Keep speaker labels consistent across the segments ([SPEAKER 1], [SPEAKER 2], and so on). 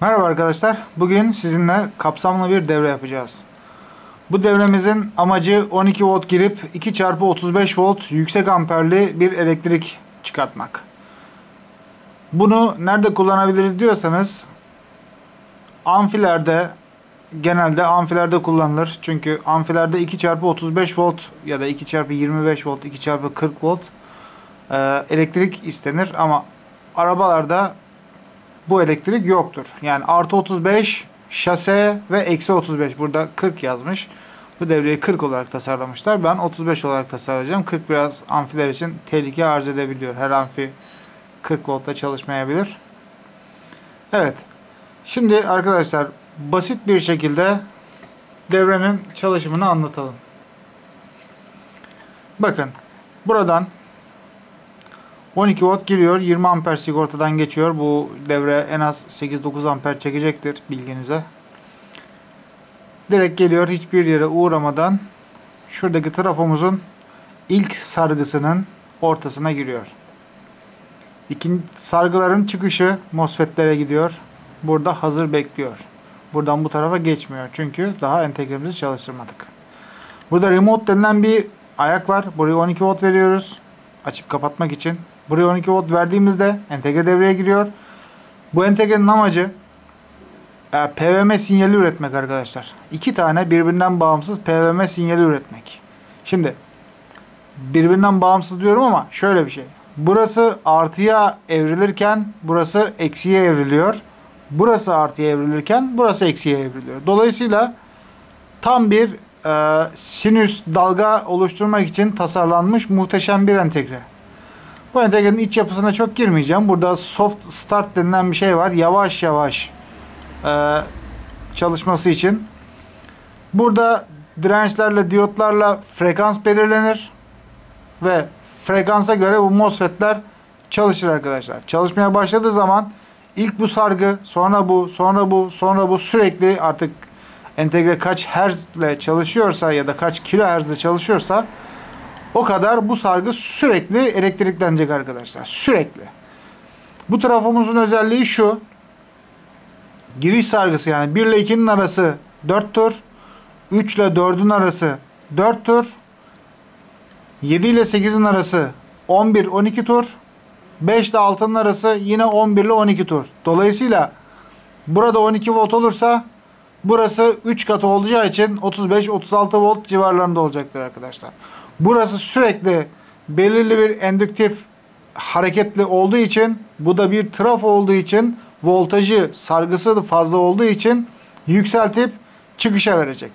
[SPEAKER 1] Merhaba arkadaşlar. Bugün sizinle kapsamlı bir devre yapacağız. Bu devremizin amacı 12 volt girip 2x35 volt yüksek amperli bir elektrik çıkartmak. Bunu nerede kullanabiliriz diyorsanız amfilerde, genelde amfilerde kullanılır. Çünkü amfilerde 2x35 volt ya da 2x25 volt, 2x40 volt elektrik istenir ama arabalarda bu elektrik yoktur. Yani artı 35 şase ve eksi 35. Burada 40 yazmış. Bu devreyi 40 olarak tasarlamışlar. Ben 35 olarak tasarlayacağım. 40 biraz amfiler için tehlike arz edebiliyor. Her amfi 40 voltta çalışmayabilir. Evet. Şimdi arkadaşlar basit bir şekilde devrenin çalışımını anlatalım. Bakın. Buradan 12 volt giriyor. 20 amper sigortadan geçiyor. Bu devre en az 8-9 amper çekecektir bilginize. Direkt geliyor. Hiçbir yere uğramadan şuradaki trafomuzun ilk sargısının ortasına giriyor. İkinci sargıların çıkışı MOSFET'lere gidiyor. Burada hazır bekliyor. Buradan bu tarafa geçmiyor. Çünkü daha entegremizi çalıştırmadık. Burada remote denilen bir ayak var. Buraya 12 volt veriyoruz. Açıp kapatmak için. Buraya 12 volt verdiğimizde entegre devreye giriyor. Bu entegrenin amacı PWM sinyali üretmek arkadaşlar. İki tane birbirinden bağımsız PWM sinyali üretmek. Şimdi birbirinden bağımsız diyorum ama şöyle bir şey. Burası artıya evrilirken burası eksiye evriliyor. Burası artıya evrilirken burası eksiye evriliyor. Dolayısıyla tam bir sinüs dalga oluşturmak için tasarlanmış muhteşem bir entegre. Bu entegrenin iç yapısına çok girmeyeceğim. Burada soft start denilen bir şey var. Yavaş yavaş çalışması için. Burada dirençlerle, diyotlarla frekans belirlenir. Ve frekansa göre bu MOSFET'ler çalışır arkadaşlar. Çalışmaya başladığı zaman ilk bu sargı, sonra bu, sonra bu, sonra bu sürekli artık entegre kaç hertz ile çalışıyorsa ya da kaç kilohertz ile çalışıyorsa o kadar bu sargı sürekli elektriklenecek arkadaşlar. Sürekli. Bu trafomuzun özelliği şu. Giriş sargısı yani 1 ile 2'nin arası 4 tur. 3 ile 4'ün arası 4 tur. 7 ile 8'in arası 11-12 tur. 5 ile 6'nın arası yine 11 ile 12 tur. Dolayısıyla burada 12 volt olursa burası 3 katı olacağı için 35-36 volt civarlarında olacaktır arkadaşlar. Burası sürekli belirli bir endüktif hareketli olduğu için, bu da bir trafo olduğu için, voltajı, sargısı da fazla olduğu için yükseltip çıkışa verecek.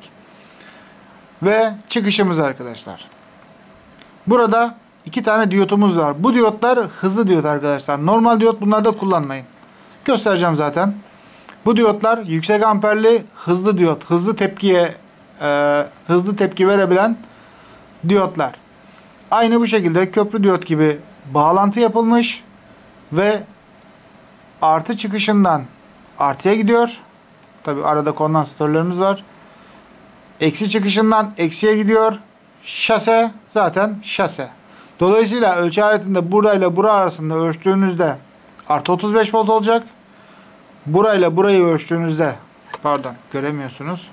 [SPEAKER 1] Ve çıkışımız arkadaşlar. Burada iki tane diyotumuz var. Bu diyotlar hızlı diyot arkadaşlar. Normal diyot bunlarda kullanmayın. Göstereceğim zaten. Bu diyotlar yüksek amperli hızlı diyot. Hızlı tepki verebilen diyotlar. Aynı bu şekilde köprü diyot gibi bağlantı yapılmış ve artı çıkışından artıya gidiyor. Tabi arada kondansatörlerimiz var. Eksi çıkışından eksiye gidiyor. Şase zaten şase. Dolayısıyla ölçü aletinde burayla bura arasında ölçtüğünüzde artı 35 volt olacak. Burayla burayı ölçtüğünüzde pardon göremiyorsunuz.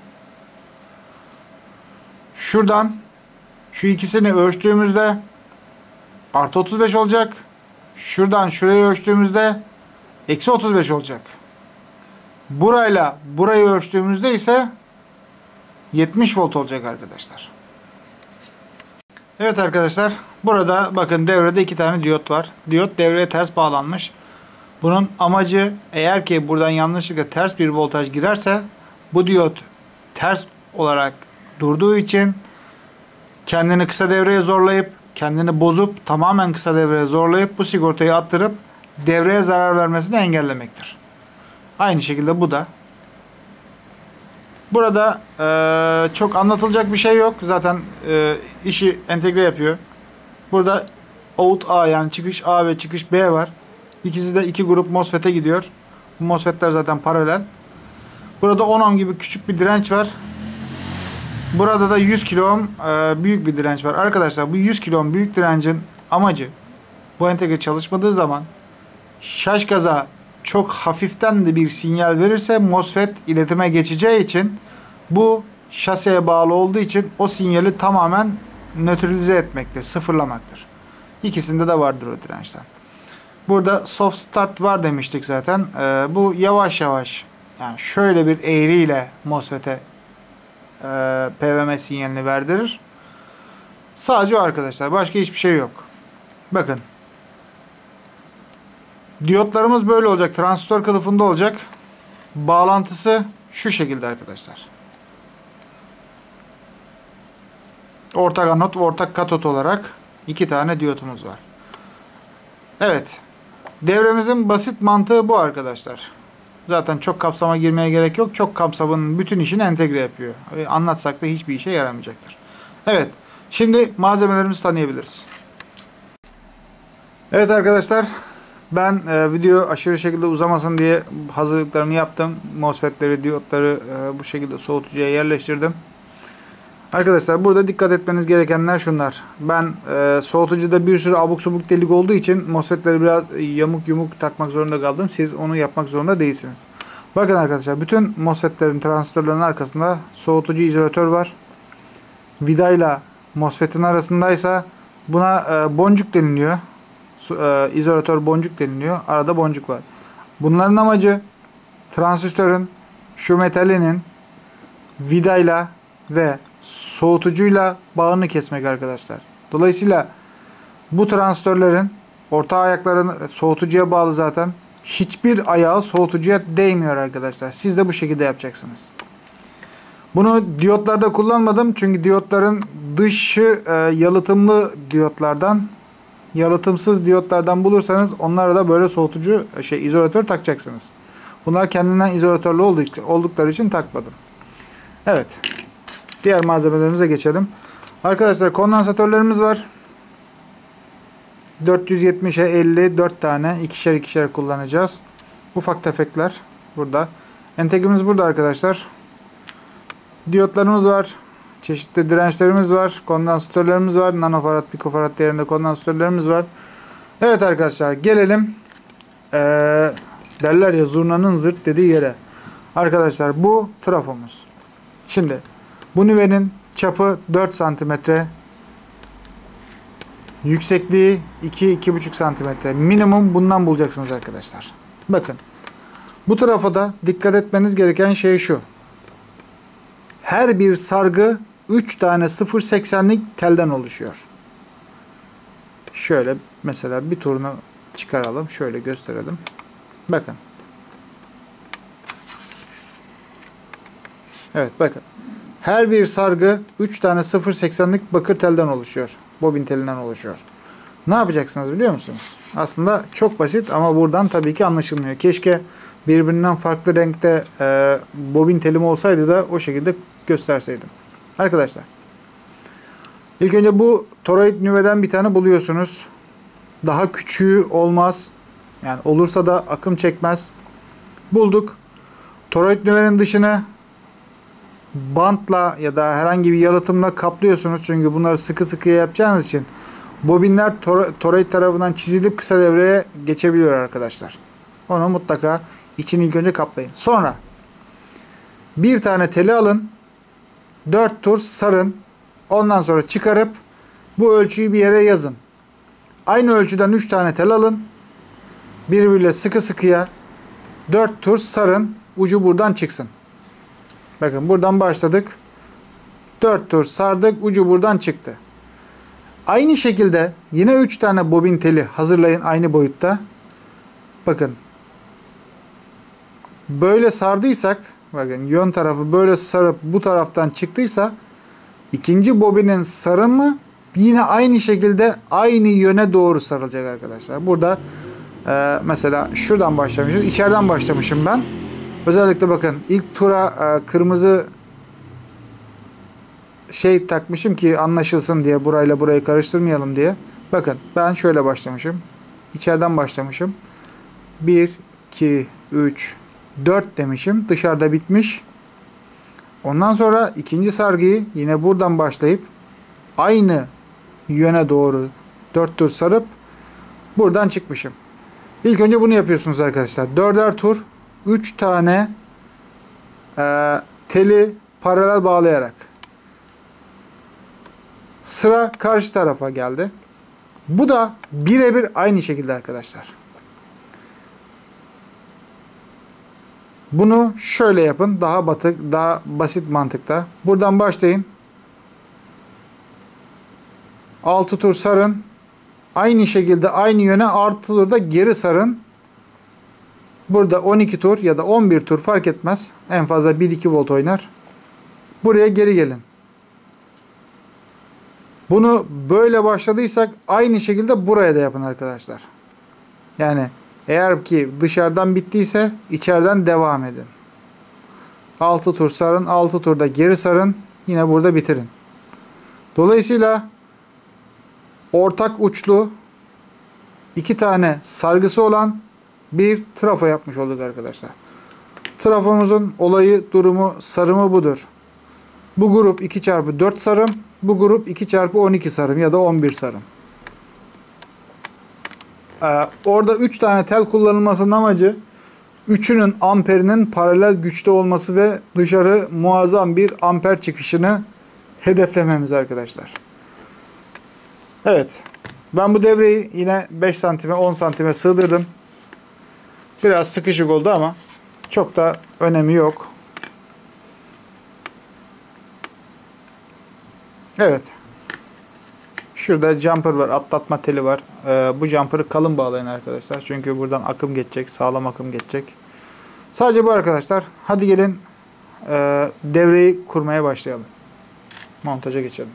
[SPEAKER 1] Şuradan şu ikisini ölçtüğümüzde artı 35 olacak. Şuradan şurayı ölçtüğümüzde eksi 35 olacak. Burayla burayı ölçtüğümüzde ise 70 volt olacak arkadaşlar. Evet arkadaşlar. Burada bakın devrede iki tane diyot var. Diyot devreye ters bağlanmış. Bunun amacı eğer ki buradan yanlışlıkla ters bir voltaj girerse bu diyot ters olarak durduğu için kendini kısa devreye zorlayıp kendini bozup tamamen kısa devreye zorlayıp bu sigortayı attırıp devreye zarar vermesini engellemektir. Aynı şekilde bu da. Burada çok anlatılacak bir şey yok. Zaten işi entegre yapıyor. Burada out A yani çıkış A ve çıkış B var. İkisi de iki grup MOSFET'e gidiyor. Bu MOSFET'ler zaten paralel. Burada 10 ohm gibi küçük bir direnç var. Burada da 100 kilo ohm büyük bir direnç var. Arkadaşlar bu 100 kilo ohm büyük direncin amacı bu entegre çalışmadığı zaman şaş gaza çok hafiften de bir sinyal verirse MOSFET iletime geçeceği için bu şaseye bağlı olduğu için o sinyali tamamen nötralize etmektir, sıfırlamaktır. İkisinde de vardır o dirençten. Burada soft start var demiştik zaten. Bu yavaş yavaş, yani şöyle bir eğriyle MOSFET'e PWM sinyalini verdirir. Sadece o arkadaşlar. Başka hiçbir şey yok. Bakın. Diyotlarımız böyle olacak. Transistör kılıfında olacak. Bağlantısı şu şekilde arkadaşlar. Ortak anot ve ortak katot olarak 2 tane diyotumuz var. Evet. Devremizin basit mantığı bu arkadaşlar. Zaten çok kapsama girmeye gerek yok. Çok kapsamın bütün işini entegre yapıyor. Anlatsak da hiçbir işe yaramayacaktır. Evet. Şimdi malzemelerimizi tanıyabiliriz. Evet arkadaşlar. Ben video aşırı şekilde uzamasın diye hazırlıklarımı yaptım. MOSFET'leri, diyotları bu şekilde soğutucuya yerleştirdim. Arkadaşlar burada dikkat etmeniz gerekenler şunlar. Ben soğutucuda bir sürü abuk subuk delik olduğu için MOSFET'leri biraz yamuk yumuk takmak zorunda kaldım. Siz onu yapmak zorunda değilsiniz. Bakın arkadaşlar, bütün MOSFET'lerin, transistörlerin arkasında soğutucu izolatör var. Vidayla MOSFET'in arasındaysa buna boncuk deniliyor. İzolatör boncuk deniliyor. Arada boncuk var. Bunların amacı transistörün şu metalinin vidayla ve soğutucuyla bağını kesmek arkadaşlar. Dolayısıyla bu transistörlerin orta ayaklarının soğutucuya bağlı zaten. Hiçbir ayağı soğutucuya değmiyor arkadaşlar. Siz de bu şekilde yapacaksınız. Bunu diyotlarda kullanmadım. Çünkü diyotların dışı yalıtımlı diyotlardan. Yalıtımsız diyotlardan bulursanız onlara da böyle soğutucu izolatör takacaksınız. Bunlar kendinden izolatörlü oldukları için takmadım. Evet. Diğer malzemelerimize geçelim. Arkadaşlar kondansatörlerimiz var. 470'e 50 4 tane ikişer ikişer kullanacağız. Ufak tefekler burada. Entegremiz burada arkadaşlar. Diyotlarımız var. Çeşitli dirençlerimiz var. Kondansatörlerimiz var. Nanofarad, pikofarad değerinde kondansatörlerimiz var. Evet arkadaşlar, gelelim derler ya zurnanın zırt dediği yere. Arkadaşlar bu trafomuz. Şimdi bu nüvenin çapı 4 santimetre. Yüksekliği 2-2,5 santimetre. Minimum bundan bulacaksınız arkadaşlar. Bakın. Bu trafoda dikkat etmeniz gereken şey şu. Her bir sargı 3 tane 0.80'lik telden oluşuyor. Şöyle mesela bir turunu çıkaralım. Şöyle gösterelim. Bakın. Evet bakın. Her bir sargı 3 tane 0.80'lik bakır telden oluşuyor. Bobin telinden oluşuyor. Ne yapacaksınız biliyor musunuz? Aslında çok basit ama buradan tabii ki anlaşılmıyor. Keşke birbirinden farklı renkte bobin telim olsaydı da o şekilde gösterseydim. Arkadaşlar. İlk önce bu toroid nüveden bir tane buluyorsunuz. Daha küçüğü olmaz. Yani olursa da akım çekmez. Bulduk. Toroid nüvenin dışını bantla ya da herhangi bir yalıtımla kaplıyorsunuz. Çünkü bunları sıkı sıkıya yapacağınız için bobinler toroid tarafından çizilip kısa devreye geçebiliyor arkadaşlar. Onu mutlaka içini ilk önce kaplayın. Sonra bir tane teli alın. 4 tur sarın. Ondan sonra çıkarıp bu ölçüyü bir yere yazın. Aynı ölçüden 3 tane tel alın. Birbiriyle sıkı sıkıya 4 tur sarın. Ucu buradan çıksın. Bakın buradan başladık. 4 tur sardık. Ucu buradan çıktı. Aynı şekilde yine 3 tane bobin teli hazırlayın aynı boyutta. Bakın. Böyle sardıysak, bakın yön tarafı böyle sarıp bu taraftan çıktıysa ikinci bobinin sarımı yine aynı şekilde aynı yöne doğru sarılacak arkadaşlar. Burada mesela şuradan başlamışım. İçeriden başlamışım ben. Özellikle bakın ilk tura kırmızı şey takmışım ki anlaşılsın diye, burayla burayı karıştırmayalım diye. Bakın ben şöyle başlamışım. İçeriden başlamışım. 1, 2, 3, 4 demişim. Dışarıda bitmiş. Ondan sonra ikinci sargıyı yine buradan başlayıp aynı yöne doğru 4 tur sarıp buradan çıkmışım. İlk önce bunu yapıyorsunuz arkadaşlar. 4'er tur 3 tane teli paralel bağlayarak. Sıra karşı tarafa geldi. Bu da birebir aynı şekilde arkadaşlar. Bunu şöyle yapın. Daha basit mantıkta. Buradan başlayın. 6 tur sarın. Aynı şekilde aynı yöne artı tur da geri sarın. Burada 12 tur ya da 11 tur fark etmez. En fazla 1-2 volt oynar. Buraya geri gelin. Bunu böyle başladıysak aynı şekilde buraya da yapın arkadaşlar. Yani eğer ki dışarıdan bittiyse içeriden devam edin. 6 tur sarın. 6 turda geri sarın. Yine burada bitirin. Dolayısıyla ortak uçlu 2 tane sargısı olan bir trafo yapmış olduk arkadaşlar. Trafomuzun olayı, durumu, sarımı budur. Bu grup 2x4 sarım. Bu grup 2x12 sarım ya da 11 sarım. Orada 3 tane tel kullanılmasının amacı üçünün amperinin paralel güçte olması ve dışarı muazzam bir amper çıkışını hedeflememiz arkadaşlar. Evet. Ben bu devreyi yine 5 santime 10 santime sığdırdım. Biraz sıkışık oldu ama çok da önemi yok. Evet. Şurada jumper var. Atlatma teli var. Bu jumper'ı kalın bağlayın arkadaşlar. Çünkü buradan akım geçecek. Sağlam akım geçecek. Sadece bu arkadaşlar. Hadi gelin devreyi kurmaya başlayalım. Montaja geçelim.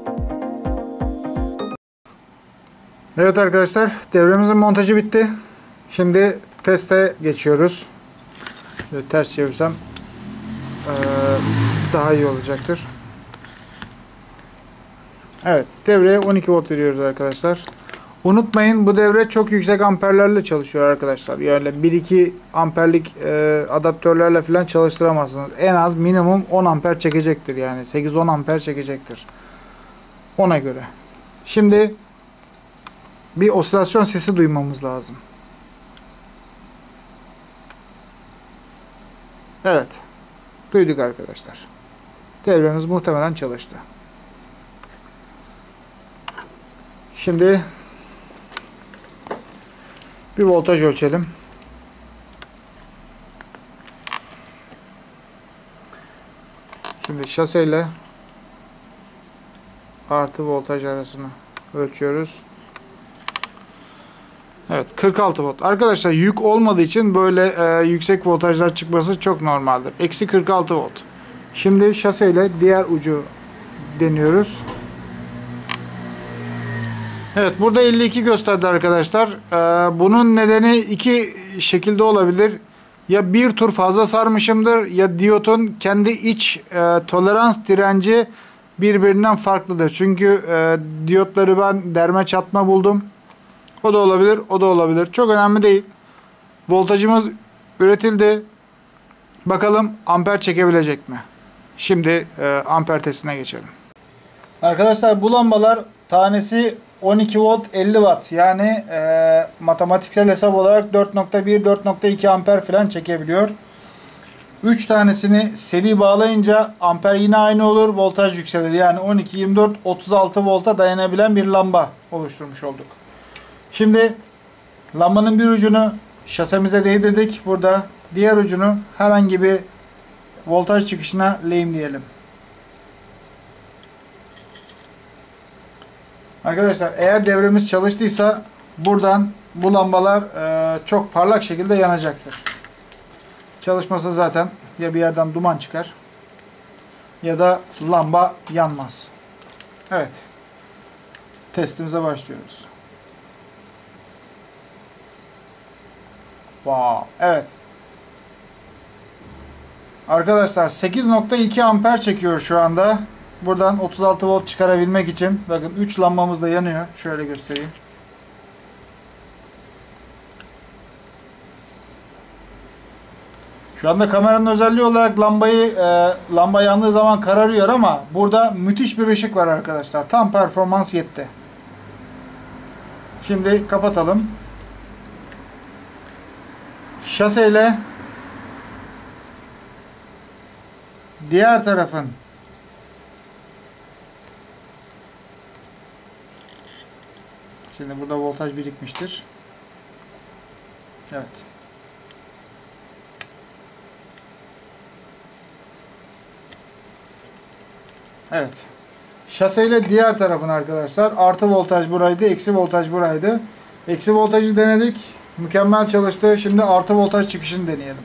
[SPEAKER 1] Evet arkadaşlar, devremizin montajı bitti. Şimdi teste geçiyoruz. Şöyle ters çevirsem daha iyi olacaktır. Evet, devreye 12 volt veriyoruz arkadaşlar. Unutmayın, bu devre çok yüksek amperlerle çalışıyor arkadaşlar. Yani 1-2 amperlik adaptörlerle falan çalıştıramazsınız. En az minimum 10 amper çekecektir yani. 8-10 amper çekecektir. Ona göre. Şimdi bir osilasyon sesi duymamız lazım. Evet. Duyduk arkadaşlar. Devremiz muhtemelen çalıştı. Şimdi bir voltaj ölçelim. Şimdi şaseyle artı voltaj arasını ölçüyoruz. Evet, 46 volt. Arkadaşlar yük olmadığı için böyle yüksek voltajlar çıkması çok normaldir. Eksi 46 volt. Şimdi şaseyle diğer ucu deniyoruz. Evet, burada 52 gösterdi arkadaşlar. Bunun nedeni iki şekilde olabilir. Ya bir tur fazla sarmışımdır ya diyotun kendi iç tolerans direnci birbirinden farklıdır. Çünkü diyotları ben derme çatma buldum. O da olabilir, o da olabilir. Çok önemli değil. Voltajımız üretildi. Bakalım amper çekebilecek mi? Şimdi amper testine geçelim. Arkadaşlar bu lambalar tanesi 12 volt 50 watt. Yani matematiksel hesap olarak 4.1-4.2 amper falan çekebiliyor. 3 tanesini seri bağlayınca amper yine aynı olur. Voltaj yükselir. Yani 12, 24, 36 volta dayanabilen bir lamba oluşturmuş olduk. Şimdi lambanın bir ucunu şasemize değdirdik. Burada diğer ucunu herhangi bir voltaj çıkışına lehimleyelim. Arkadaşlar eğer devremiz çalıştıysa buradan bu lambalar çok parlak şekilde yanacaktır. Çalışmasa zaten ya bir yerden duman çıkar ya da lamba yanmaz. Evet. Testimize başlıyoruz. Wow. Evet. Arkadaşlar 8.2 amper çekiyor şu anda. Buradan 36 volt çıkarabilmek için bakın 3 lambamız da yanıyor. Şöyle göstereyim. Şu anda kameranın özelliği olarak lamba yandığı zaman kararıyor ama burada müthiş bir ışık var arkadaşlar. Tam performans yetti. Şimdi kapatalım. Şaseyle diğer tarafın şimdi burada voltaj birikmiştir. Evet. Evet. Şaseyle diğer tarafın arkadaşlar artı voltaj buraydı, eksi voltaj buraydı. Eksi voltajı denedik. Mükemmel çalıştı. Şimdi artı voltaj çıkışını deneyelim.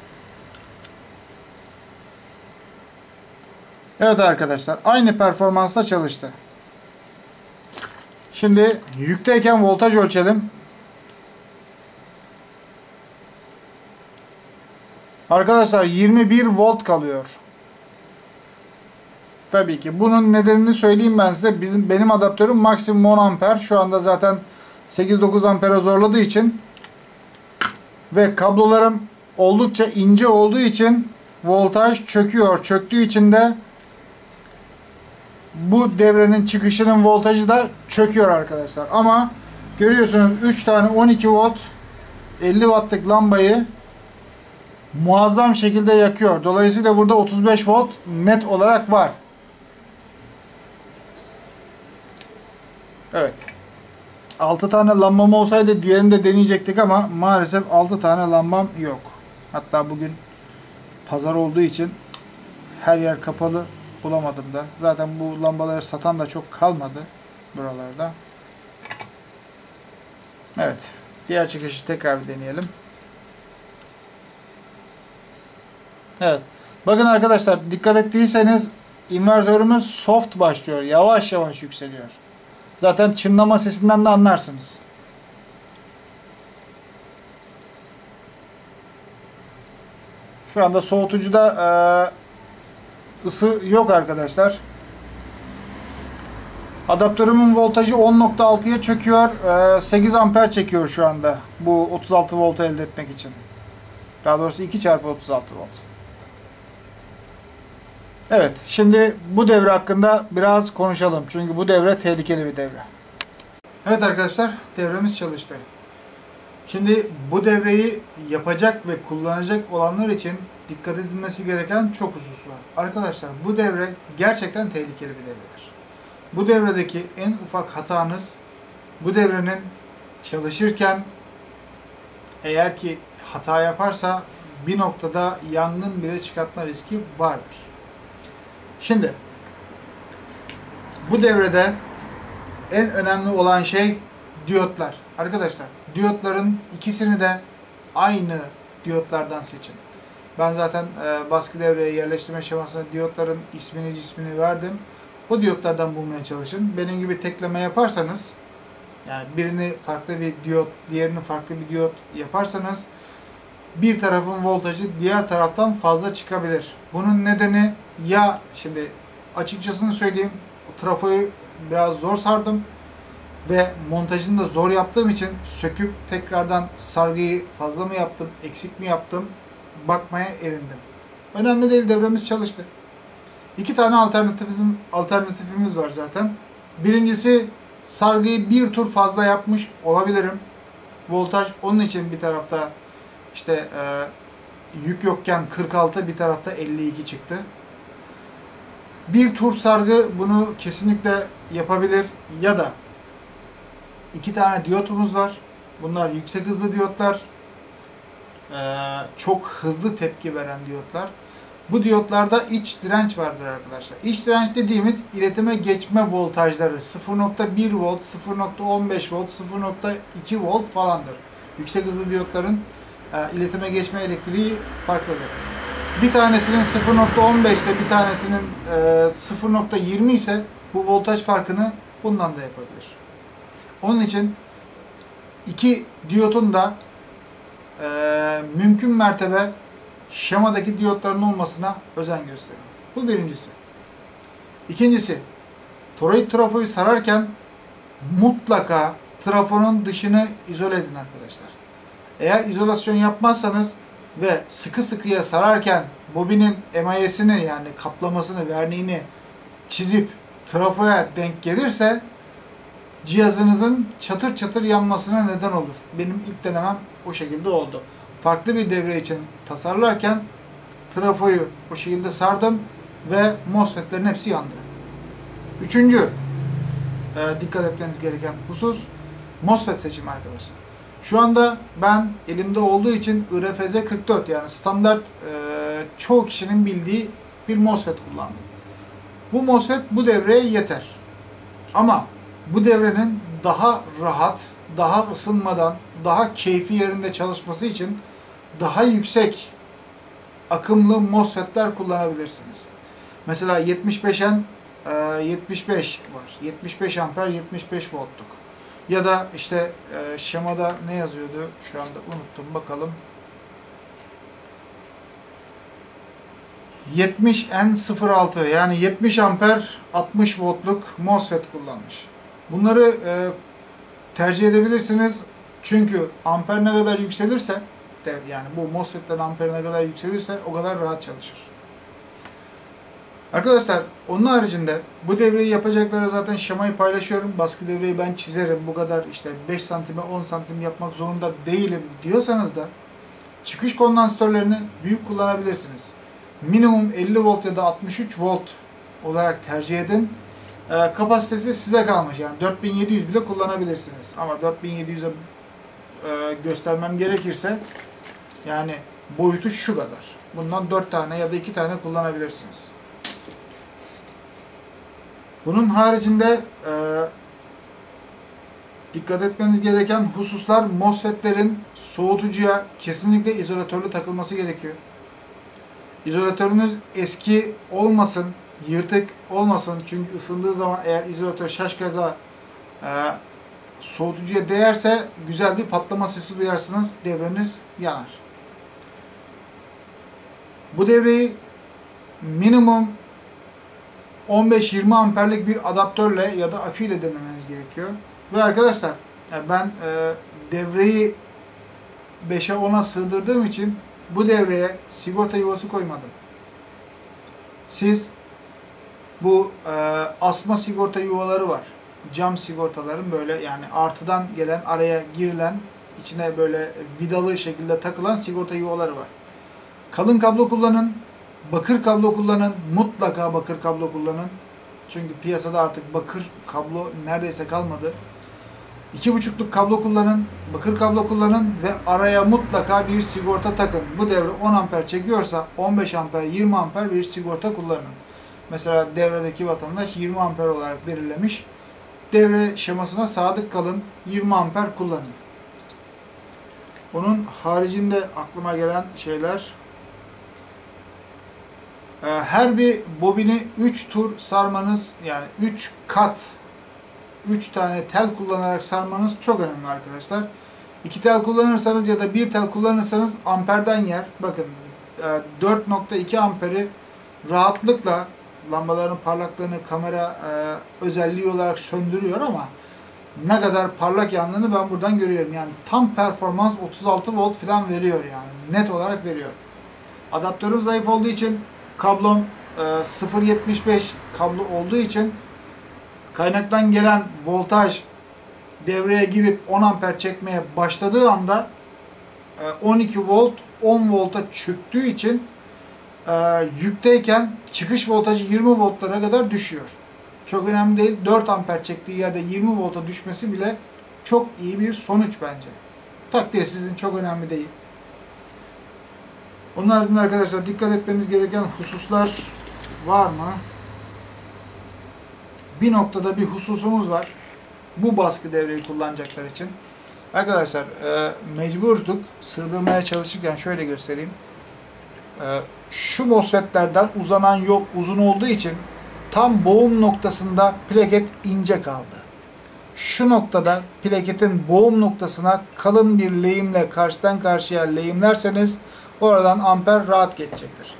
[SPEAKER 1] Evet arkadaşlar. Aynı performansla çalıştı. Şimdi yükteyken voltaj ölçelim. Arkadaşlar 21 volt kalıyor. Tabii ki. Bunun nedenini söyleyeyim ben size. Benim adaptörüm maksimum 10 amper. Şu anda zaten 8-9 ampere zorladığı için ve kablolarım oldukça ince olduğu için voltaj çöküyor. Çöktüğü için de bu devrenin çıkışının voltajı da çöküyor arkadaşlar. Ama görüyorsunuz 3 tane 12 volt 50 wattlık lambayı muazzam şekilde yakıyor. Dolayısıyla burada 35 volt net olarak var. Evet. 6 tane lambam olsaydı diğerini de deneyecektik ama maalesef 6 tane lambam yok. Hatta bugün pazar olduğu için her yer kapalı, bulamadım da. Zaten bu lambaları satan da çok kalmadı buralarda. Evet. Diğer çıkışı tekrar bir deneyelim. Evet. Bakın arkadaşlar dikkat ettiyseniz invertörümüz soft başlıyor. Yavaş yavaş yükseliyor. Zaten çınlama sesinden de anlarsınız. Şu anda soğutucuda ısı yok arkadaşlar. Adaptörümün voltajı 10.6'ya çöküyor. 8 amper çekiyor şu anda. Bu 36 voltu elde etmek için. Daha doğrusu 2 çarpı 36 volt. Evet, şimdi bu devre hakkında biraz konuşalım. Çünkü bu devre tehlikeli bir devre. Evet arkadaşlar, devremiz çalıştı. Şimdi bu devreyi yapacak ve kullanacak olanlar için dikkat edilmesi gereken çok husus var. Arkadaşlar, bu devre gerçekten tehlikeli bir devredir. Bu devredeki en ufak hatanız, bu devrenin çalışırken eğer ki hata yaparsa bir noktada yangın bile çıkartma riski vardır. Şimdi bu devrede en önemli olan şey diyotlar. Arkadaşlar, diyotların ikisini de aynı diyotlardan seçin. Ben zaten baskı devreye yerleştirme şemasına diyotların ismini cismini verdim. O diyotlardan bulmaya çalışın. Benim gibi tekleme yaparsanız, yani birini farklı bir diyot, diğerini farklı bir diyot yaparsanız bir tarafın voltajı diğer taraftan fazla çıkabilir. Bunun nedeni ya, şimdi açıkçasını söyleyeyim, trafoyu biraz zor sardım ve montajını da zor yaptığım için söküp tekrardan sargıyı fazla mı yaptım, eksik mi yaptım bakmaya erindim. Önemli değil, devremiz çalıştı. İki tane alternatifimiz var zaten. Birincisi, sargıyı bir tur fazla yapmış olabilirim. Voltaj onun için bir tarafta işte yük yokken 46, bir tarafta 52 çıktı. Bir tur sargı bunu kesinlikle yapabilir. Ya da iki tane diyotumuz var. Bunlar yüksek hızlı diyotlar. Çok hızlı tepki veren diyotlar. Bu diyotlarda iç direnç vardır arkadaşlar. İç direnç dediğimiz iletime geçme voltajları 0.1 volt, 0.15 volt, 0.2 volt falandır. Yüksek hızlı diyotların iletime geçme elektriği farklıdır. Bir tanesinin 0.15 ise bir tanesinin 0.20 ise bu voltaj farkını bundan da yapabilir. Onun için iki diyotun da mümkün mertebe şemadaki diyotların olmasına özen gösterin. Bu birincisi. İkincisi, toroid trafoyu sararken mutlaka trafonun dışını izole edin arkadaşlar. Eğer izolasyon yapmazsanız ve sıkı sıkıya sararken bobinin emayesini, yani kaplamasını, verniğini çizip trafoya denk gelirse cihazınızın çatır çatır yanmasına neden olur. Benim ilk denemem o şekilde oldu. Farklı bir devre için tasarlarken trafoyu o şekilde sardım ve MOSFET'lerin hepsi yandı. Üçüncü dikkat etmeniz gereken husus MOSFET seçimi arkadaşlar. Şu anda ben elimde olduğu için IRFZ 44, yani standart çoğu kişinin bildiği bir MOSFET kullandım. Bu MOSFET bu devreye yeter. Ama bu devrenin daha rahat, daha ısınmadan, daha keyfi yerinde çalışması için daha yüksek akımlı MOSFET'ler kullanabilirsiniz. Mesela 75'en 75 var. 75 amper, 75 voltluk. Ya da işte şemada ne yazıyordu? Şu anda unuttum. Bakalım. 70N06, yani 70 amper 60 voltluk MOSFET kullanmış. Bunları tercih edebilirsiniz. Çünkü amper ne kadar yükselirse, yani bu MOSFET'lerin amperi ne kadar yükselirse o kadar rahat çalışır. Arkadaşlar, onun haricinde bu devreyi yapacaklara zaten şemayı paylaşıyorum. Baskı devreyi ben çizerim. Bu kadar işte 5 santime 10 santim yapmak zorunda değilim diyorsanız da çıkış kondansatörlerini büyük kullanabilirsiniz. Minimum 50 volt ya da 63 volt olarak tercih edin. Kapasitesi size kalmış. Yani 4700 bile kullanabilirsiniz. Ama 4700'e göstermem gerekirse, yani boyutu şu kadar. Bundan 4 tane ya da 2 tane kullanabilirsiniz. Bunun haricinde dikkat etmeniz gereken hususlar, MOSFET'lerin soğutucuya kesinlikle izolatörlü takılması gerekiyor. İzolatörünüz eski olmasın, yırtık olmasın. Çünkü ısındığı zaman eğer izolatör şaşkaza soğutucuya değerse güzel bir patlama sesi duyarsınız, devreniz yanar. Bu devreyi minimum 15-20 amperlik bir adaptörle ya da aküyle denemeniz gerekiyor. Ve arkadaşlar ben devreyi 5'e 10'a sığdırdığım için bu devreye sigorta yuvası koymadım. Siz bu asma sigorta yuvaları var. Cam sigortaların böyle yani artıdan gelen araya girilen içine böyle vidalı şekilde takılan sigorta yuvaları var. Kalın kablo kullanın, bakır kablo kullanın, mutlaka bakır kablo kullanın. Çünkü piyasada artık bakır kablo neredeyse kalmadı. 2,5'luk kablo kullanın, bakır kablo kullanın ve araya mutlaka bir sigorta takın. Bu devre 10 amper çekiyorsa 15 amper, 20 amper bir sigorta kullanın. Mesela devredeki vatandaş 20 amper olarak belirlemiş. Devre şemasına sadık kalın, 20 amper kullanın. Onun haricinde aklıma gelen şeyler, her bir bobini 3 tur sarmanız, yani 3 kat, 3 tane tel kullanarak sarmanız çok önemli arkadaşlar. 2 tel kullanırsanız ya da 1 tel kullanırsanız amperden yer. Bakın 4,2 amperi rahatlıkla lambaların parlaklığını kamera özelliği olarak söndürüyor ama ne kadar parlak yandığını ben buradan görüyorum. Yani tam performans 36 volt falan veriyor yani. Net olarak veriyor. Adaptörüm zayıf olduğu için kablom 0,75 kablo olduğu için kaynaktan gelen voltaj devreye girip 10 amper çekmeye başladığı anda 12 volt 10 volta çöktüğü için yükteyken çıkış voltajı 20 voltlara kadar düşüyor. Çok önemli değil. 4 amper çektiği yerde 20 volta düşmesi bile çok iyi bir sonuç bence. Takdir sizin, çok önemli değil. Onun haricinde arkadaşlar dikkat etmeniz gereken hususlar var mı? Bir noktada bir hususumuz var. Bu baskı devreyi kullanacaklar için. Arkadaşlar mecburduk. Sığdırmaya çalışırken şöyle göstereyim. Şu MOSFET'lerden uzanan yol uzun olduğu için tam boğum noktasında plaket ince kaldı. Şu noktada plaketin boğum noktasına kalın bir lehimle karşıdan karşıya lehimlerseniz oradan amper rahat geçecektir.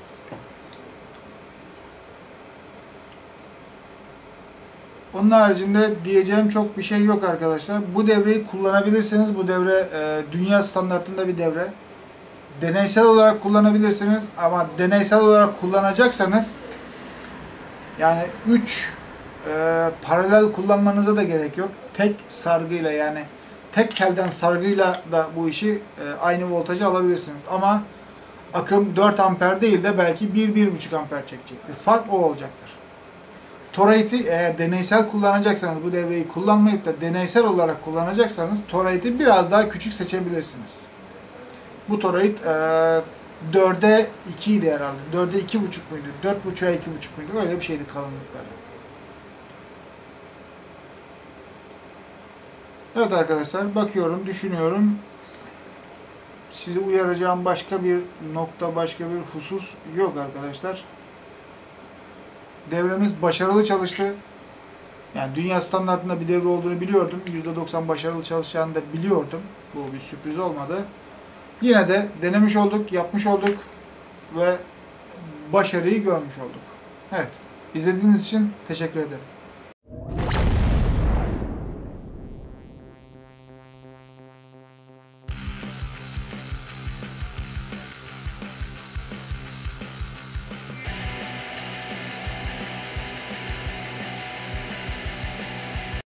[SPEAKER 1] Onun haricinde diyeceğim çok bir şey yok arkadaşlar. Bu devreyi kullanabilirsiniz. Bu devre dünya standartında bir devre. Deneysel olarak kullanabilirsiniz ama deneysel olarak kullanacaksanız yani 3 paralel kullanmanıza da gerek yok. Tek sargıyla, yani tek telden sargıyla da bu işi aynı voltajı alabilirsiniz. Ama akım 4 amper değil de belki 1-1,5 amper çekecektir. Fark o olacaktır. Toroid'i eğer deneysel kullanacaksanız, bu devreyi kullanmayıp da deneysel olarak kullanacaksanız Toroid'i biraz daha küçük seçebilirsiniz. Bu toroid 4'e 2 idi herhalde. 4'e 2,5 muydu? 4,5'a 2,5 muydu? Öyle bir şeydi kalınlıkları. Evet arkadaşlar, bakıyorum, düşünüyorum. Sizi uyaracağım başka bir nokta, başka bir husus yok arkadaşlar. Devremiz başarılı çalıştı. Yani dünya standartında bir devre olduğunu biliyordum. %90 başarılı çalışacağını da biliyordum. Bu bir sürpriz olmadı. Yine de denemiş olduk, yapmış olduk ve başarıyı görmüş olduk. Evet, izlediğiniz için teşekkür ederim.